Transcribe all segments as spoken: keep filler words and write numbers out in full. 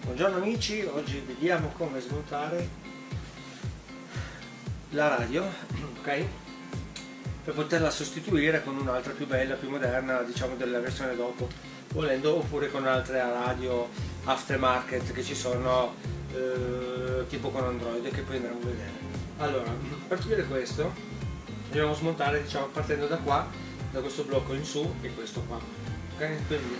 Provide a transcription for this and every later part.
Buongiorno amici, oggi vediamo come smontare la radio, ok? Per poterla sostituire con un'altra più bella, più moderna, diciamo della versione dopo, volendo, oppure con altre radio aftermarket che ci sono, eh, tipo con Android, che poi andremo a vedere. Allora, per capire questo dobbiamo smontare, diciamo, partendo da qua, da questo blocco in su e questo qua, ok? Quindi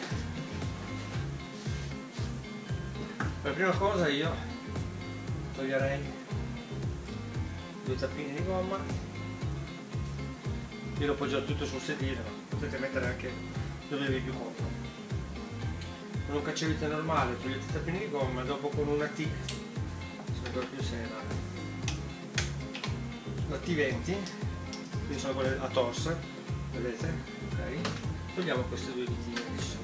per prima cosa io toglierei due tappini di gomma. Io lo appoggio tutto sul sedile, ma potete mettere anche dove vi è più comodo. Con un cacciavite normale togliete i tappini di gomma, dopo con una T, se ancora più serena, la T venti, quindi sono quelle a torsa, vedete? Ok? Togliamo queste due vitine che ci sono qua.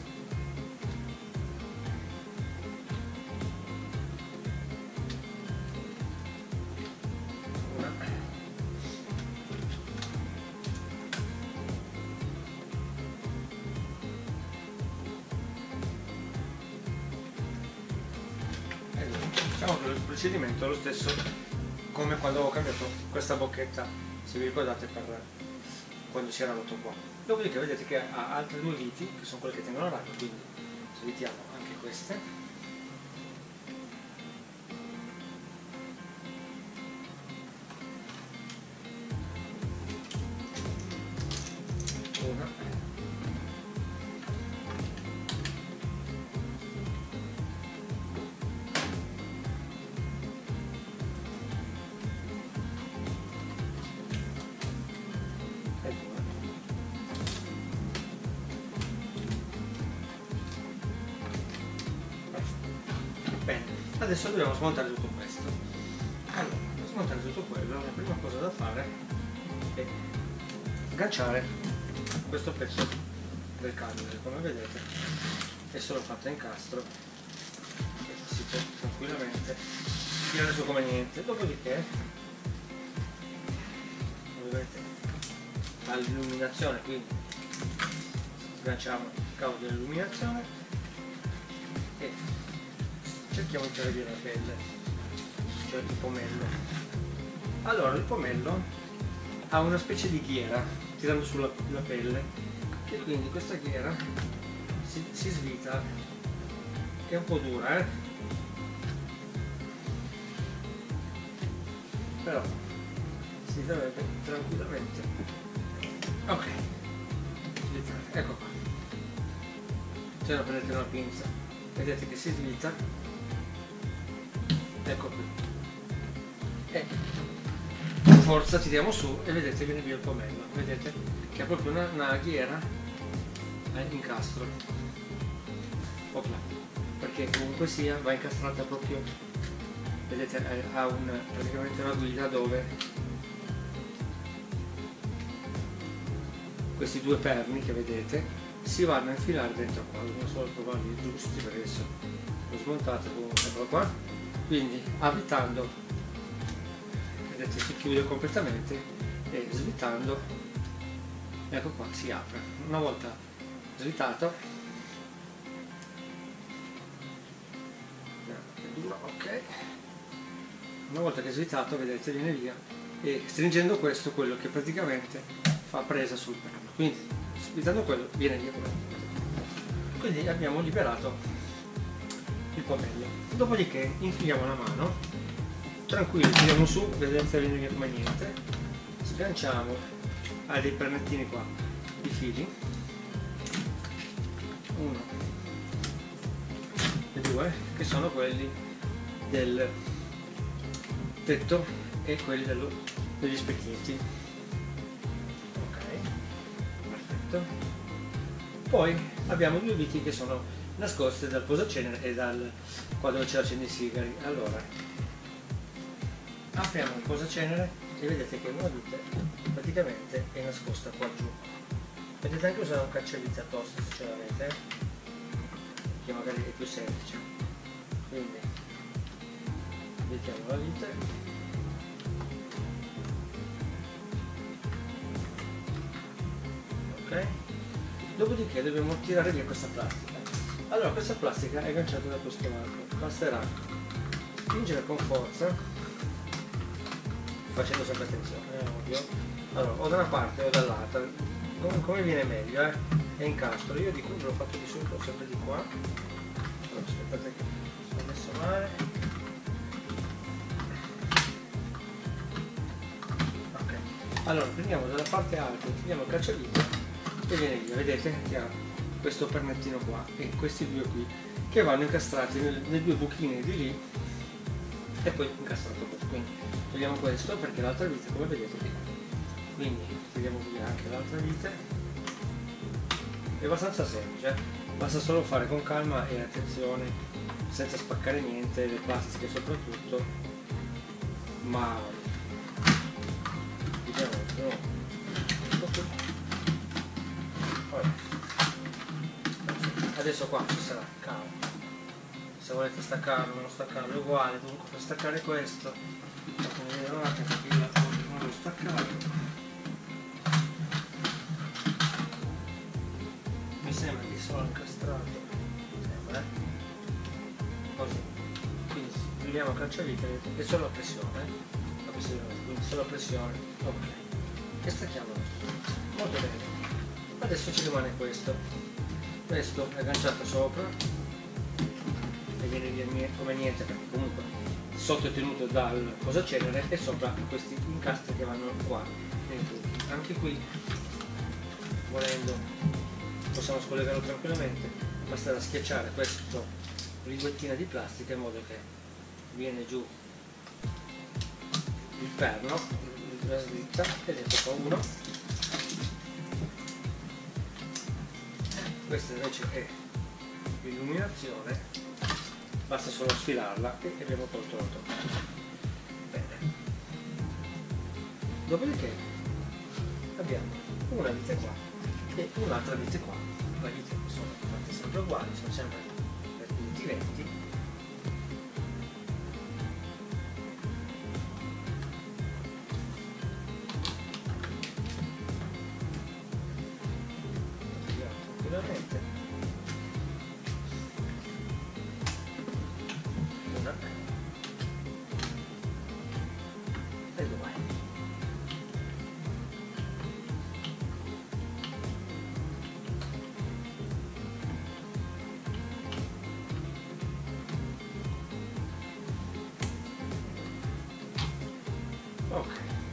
Diciamo che il procedimento è lo stesso come quando avevo cambiato questa bocchetta, se vi ricordate, per quando si era rotto qua. Dopodiché vedete che ha altre due viti, che sono quelle che tengono l'aria, quindi svitiamo anche queste. Una. Bene, adesso dobbiamo smontare tutto questo. Allora, per smontare tutto quello, la prima cosa da fare è agganciare questo pezzo del cannone. Come vedete è solo fatto a incastro e si può tranquillamente tirare su come niente. Dopodiché, come vedete, all'illuminazione, quindi sganciamo il cavo dell'illuminazione e cerchiamo di tirare via la pelle, cioè il pomello. Allora, il pomello ha una specie di ghiera tirando sulla la pelle, e quindi questa ghiera si, si svita, è un po' dura, eh? Però si dovrebbe tranquillamente, ok, svitare. Ecco qua, se no prendete una pinza, vedete che si svita, ecco qui, e forza tiriamo su e vedete viene via il pomello, vedete che ha proprio una, una ghiera a incastro, opla, perché comunque sia va incastrata proprio, vedete, ha un, praticamente una guida dove questi due perni che vedete si vanno a infilare dentro qua. Dobbiamo solo trovarli giusti, per adesso l'ho smontato, eccolo qua. Quindi avvitando, vedete, si chiude completamente e svitando, ecco qua, si apre. Una volta svitato, ok, una volta che è svitato, vedete, viene via, e stringendo questo, quello che praticamente fa presa sul perno, quindi svitando quello viene via quello. Quindi abbiamo liberato il pomello. Dopodiché infiliamo la mano, tranquilli, tiriamo su, vedete, viene via come niente, sganciamo, ha dei pernettini qua, i fili, uno e due, che sono quelli del tetto e quelli dello, degli specchietti. Ok, perfetto. Poi abbiamo due viti che sono nascoste dal posacenere e dal qua dove c'è l'accendi sigari. Allora, apriamo il posacenere e vedete che una vite praticamente è nascosta qua giù. Potete anche usare un cacciavite tosto se ce l'avete, che magari è più semplice. Quindi mettiamo la vite, ok, dopodiché dobbiamo tirare via questa plastica. Allora, questa plastica è agganciata da questo lato, basterà spingere con forza, facendo sempre attenzione, è ovvio. Allora, o da una parte o dall'altra, come, come viene meglio, eh? È incastro. Io di qui l'ho fatto di solito sempre di qua. Allora, aspettate che sono messo male. Ok, allora prendiamo dalla parte alta, tiriamo il cacciavite e viene via, vedete che ha questo pernettino qua e questi due qui che vanno incastrati nelle, nelle due buchine di lì e poi incastrato questo. Quindi togliamo questo perché l'altra vite, come vedete, è qui. Quindi togliamo via anche l'altra vite. È abbastanza semplice, basta solo fare con calma e attenzione, senza spaccare niente, le plastiche soprattutto, ma vediamo, no. Adesso qua ci sarà cavo, se volete staccarlo o non staccarlo è uguale, comunque per staccare questo fatemi vedere un attimo perché io non l'ho staccato, mi sembra che sono incastrato, mi sembra, eh? Così, quindi togliamo il cacciavite, vedete, è solo la pressione, la pressione, quindi solo la pressione, ok, e stacchiamo molto bene. Adesso ci rimane questo. Questo è agganciato sopra e viene via come niente perché comunque sotto è tenuto dal posacenere e sopra questi incastri che vanno qua dentro. Anche qui volendo possiamo scollegarlo tranquillamente, basterà schiacciare questo linguettina di plastica in modo che viene giù il perno, la slitta, vedete qua uno. Questa invece è l'illuminazione, basta solo sfilarla e abbiamo tolto la tocca. Bene. Dopodiché abbiamo una vite qua e un'altra vite qua. Le vite sono fatte sempre uguali, sono sempre per punti venti. Una e due. Ok,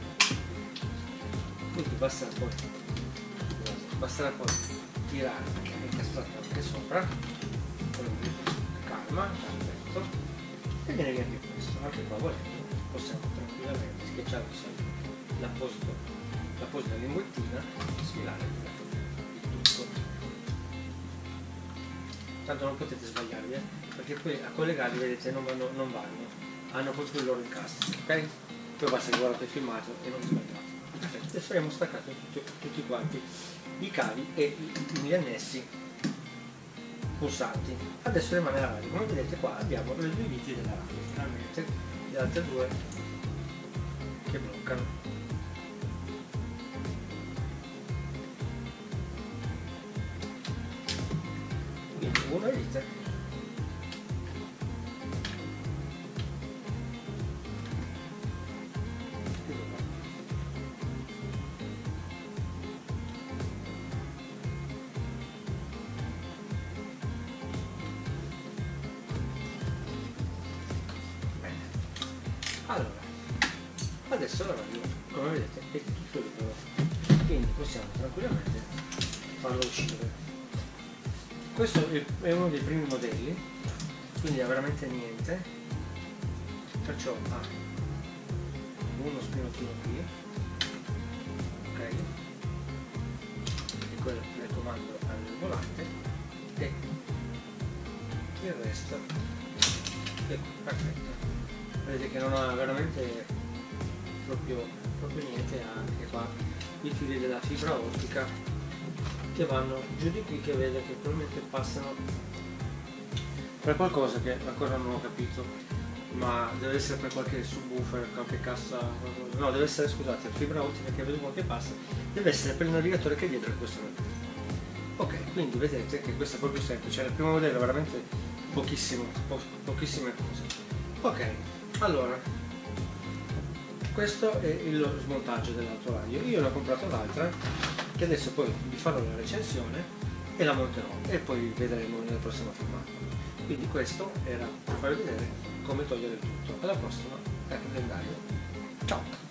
quindi basterà poi basterà poi tirare e incastrare anche sopra con calma, perfetto, e viene via anche questo. Anche qua volendo possiamo tranquillamente schiacciare l'apposito l'apposita linguettina e sfilare il tutto. Tanto non potete sbagliarvi, eh? Perché poi a collegarli vedete non vanno, non vanno, hanno proprio il loro incastro, ok? Poi basta che guardate il filmato e non sbagliate. Perfetto, adesso abbiamo staccato tutti, tutti quanti i cavi e gli annessi pulsanti. Adesso rimane la radio, come vedete qua abbiamo le due viti della radio, finalmente le altre due che bloccano. Quindi una vite allora, adesso la radio, come vedete, è tutto libero, quindi possiamo tranquillamente farlo uscire. Questo è uno dei primi modelli, quindi ha veramente niente, perciò ha uno spinottino qui, ok, e quello del comando al volante, e il resto è qui, perfetto. Vedete che non ha veramente proprio, proprio niente, ha anche qua i fili della fibra ottica che vanno giù di qui, che vedo che probabilmente passano per qualcosa che ancora non ho capito, ma deve essere per qualche subwoofer, qualche cassa, no, deve essere, scusate, fibra ottica che vedo qua che passa, deve essere per il navigatore che è dietro questo navigatore. Ok, quindi vedete che questo è proprio semplice, nel primo modello veramente pochissimo, po pochissime cose. Ok, allora, questo è il smontaggio dell'altoradio. Io ne ho comprato l'altra, che adesso poi vi farò la recensione e la monterò e poi vedremo nella prossima filmata. Quindi questo era per farvi vedere come togliere il tutto. Alla prossima, ecco il calendario. Ciao!